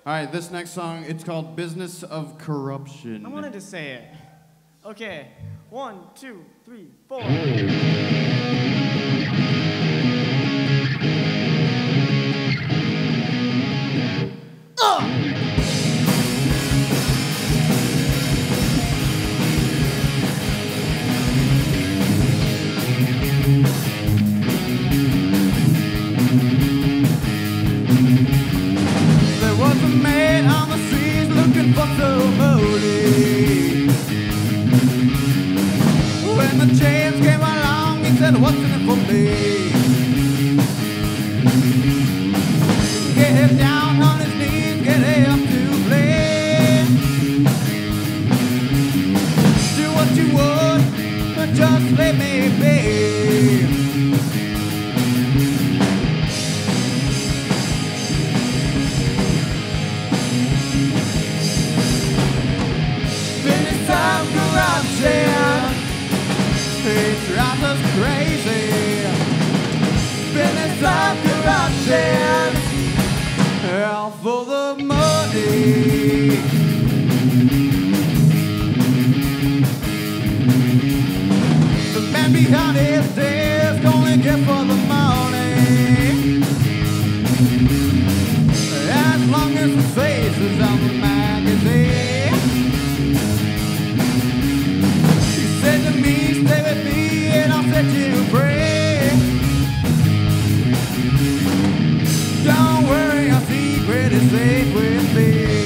All right, this next song, it's called Business of Corruption. I wanted to say it. Okay, 1, 2, 3, 4. There was a man on the streets looking for somebody. When the chance came along, he said, "What's in it for me?" Get down on his knees, get up to play. Do what you would, but just let me be. It drives us crazy. Business of corruption, all for the money. The man behind his desk only gets for the money. As long as his face is on the magazine. Said to me, stay with me and I'll set you free. Don't worry, our secret is safe with me.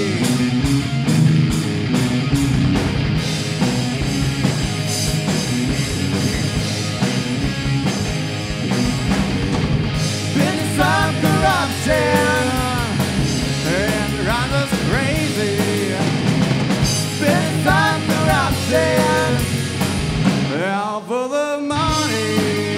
Business of corruption, and drives us crazy. Business of corruption, all for the money.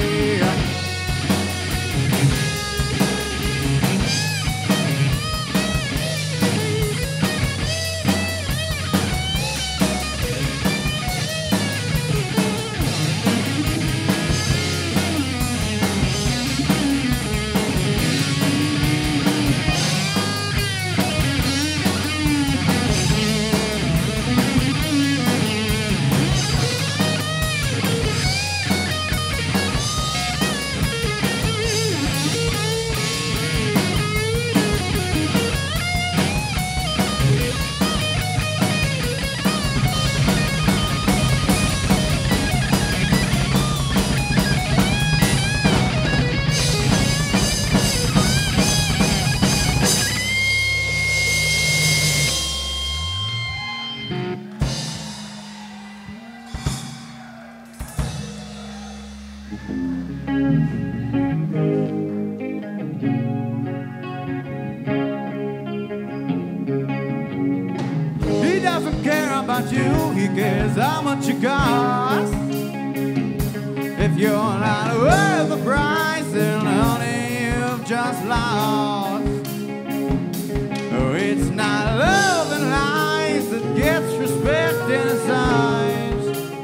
He doesn't care about you, he cares how much you cost. If you're not worth the price, then honey, you've just lost. Oh, it's not love and lies that gets respect in his eyes.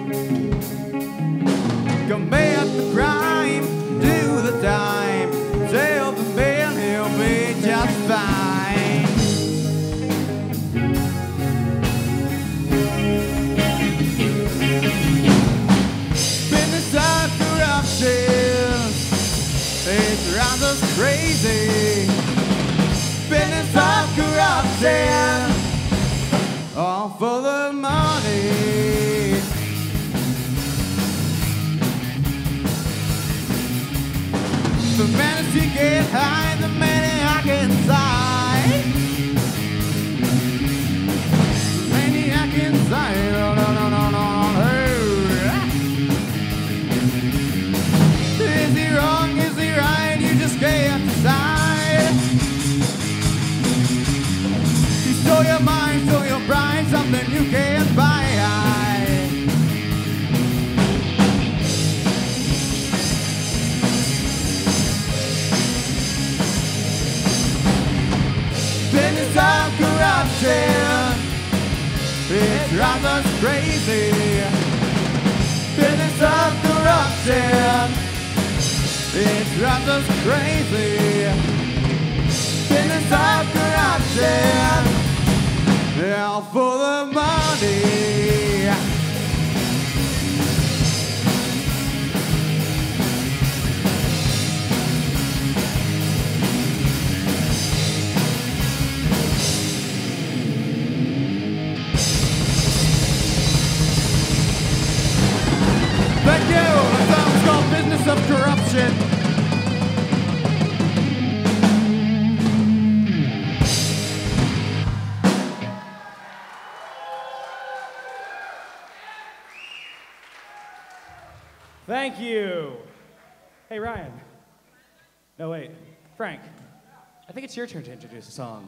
Commit the crime, do the time, tell the man he'll be just fine. Business of corruption, it drives us crazy. Business of corruption, all for the money. The man you get high, the maniac inside. The maniac inside, oh no, no, no, no, no. Is he wrong, is he right, you just can't decide. You stole your mind, stole your pride, something you can't buy. Business of corruption, it drives us crazy. Business of corruption, it drives us crazy. Business of corruption. all for the money. Thank you. The song's called Business of Corruption. Thank you. Hey, Ryan. No, wait. Frank. I think it's your turn to introduce a song.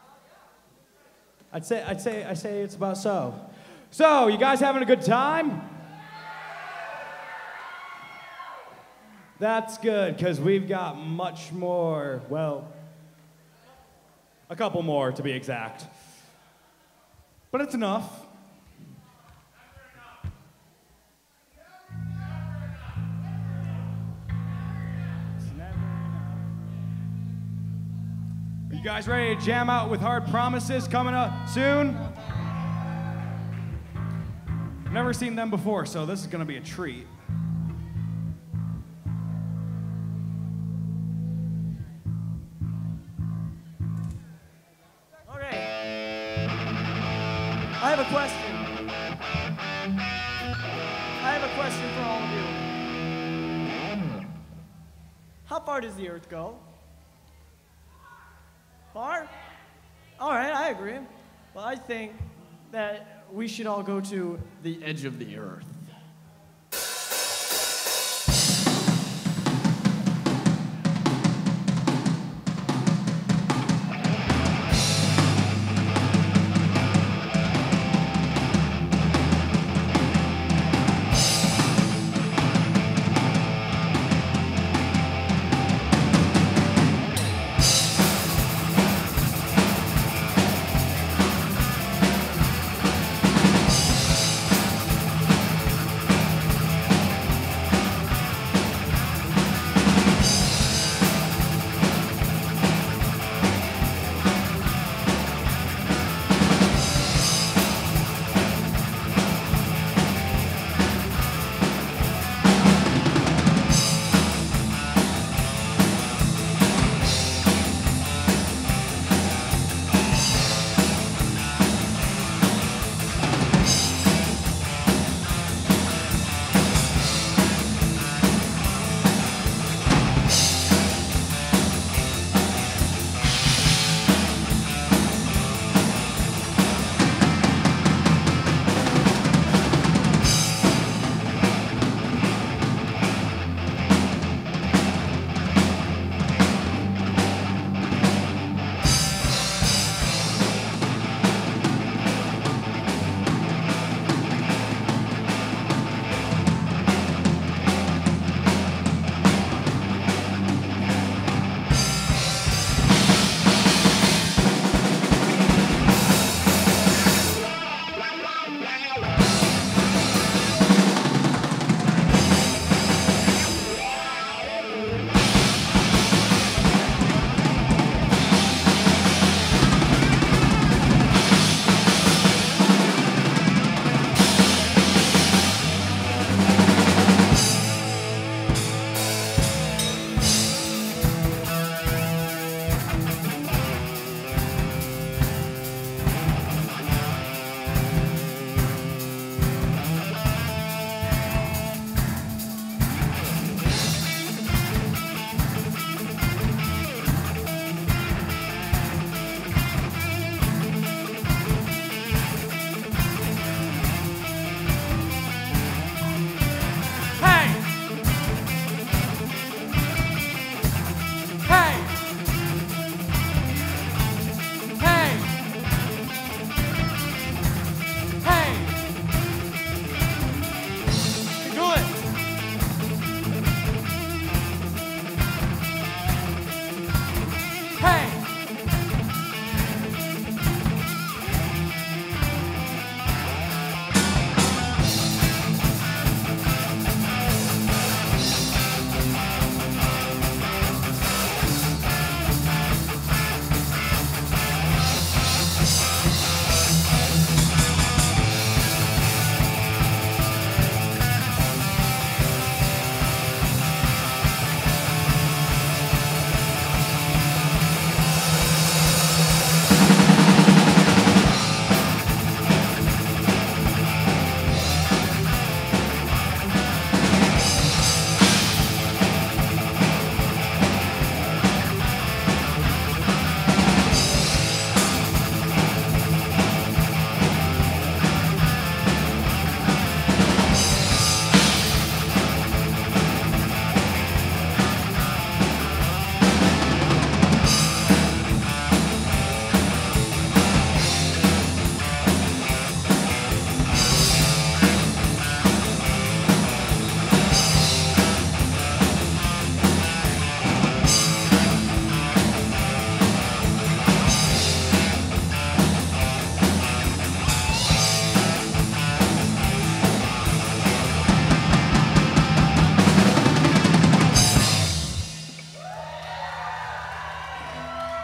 I say it's about so. So, you guys having a good time? That's good, because we've got much more, well, a couple more to be exact. But it's enough. Are you guys ready to jam out with Hard Promises coming up soon? I've never seen them before, so this is going to be a treat. I have a question. I have a question for all of you. How far does the Earth go? Far? All right, I agree. Well, I think that we should all go to the edge of the Earth.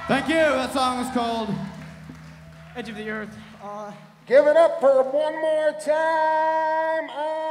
Thank you. That song is called Edge of the Earth. Give it up for one more time.